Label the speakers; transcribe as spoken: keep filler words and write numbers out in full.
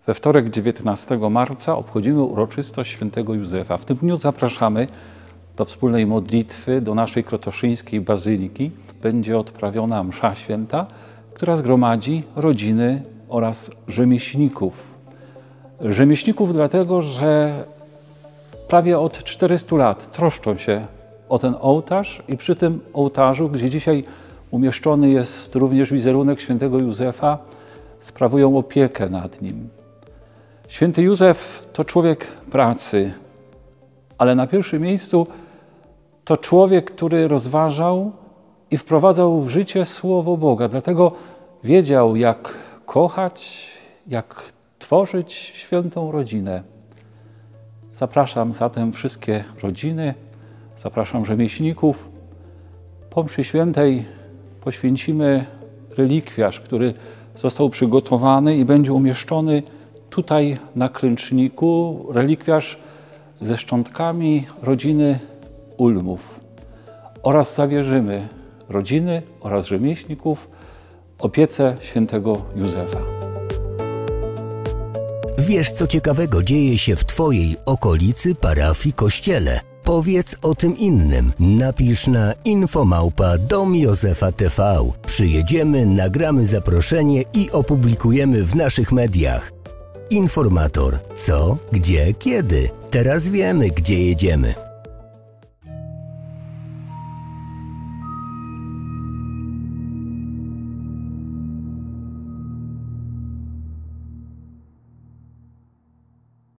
Speaker 1: We wtorek dziewiętnastego marca obchodzimy uroczystość świętego Józefa. W tym dniu zapraszamy do wspólnej modlitwy do naszej krotoszyńskiej bazyliki. Będzie odprawiona msza święta, która zgromadzi rodziny oraz rzemieślników. Rzemieślników dlatego, że prawie od czterystu lat troszczą się o ten ołtarz i przy tym ołtarzu, gdzie dzisiaj umieszczony jest również wizerunek świętego Józefa, sprawują opiekę nad nim. Święty Józef to człowiek pracy, ale na pierwszym miejscu to człowiek, który rozważał i wprowadzał w życie Słowo Boga. Dlatego wiedział, jak kochać, jak tworzyć świętą rodzinę. Zapraszam zatem wszystkie rodziny, zapraszam rzemieślników. Po mszy świętej poświęcimy relikwiarz, który został przygotowany i będzie umieszczony tutaj na klęczniku. Relikwiarz ze szczątkami rodziny Ulmów. Oraz zawierzymy rodziny oraz rzemieślników opiece świętego Józefa.
Speaker 2: Wiesz, co ciekawego dzieje się w Twojej okolicy, parafii, kościele? Powiedz o tym innym. Napisz na info małpa dom józefa kropka t v. Przyjedziemy, nagramy zaproszenie i opublikujemy w naszych mediach. Informator. Co, gdzie, kiedy? Teraz wiemy, gdzie jedziemy.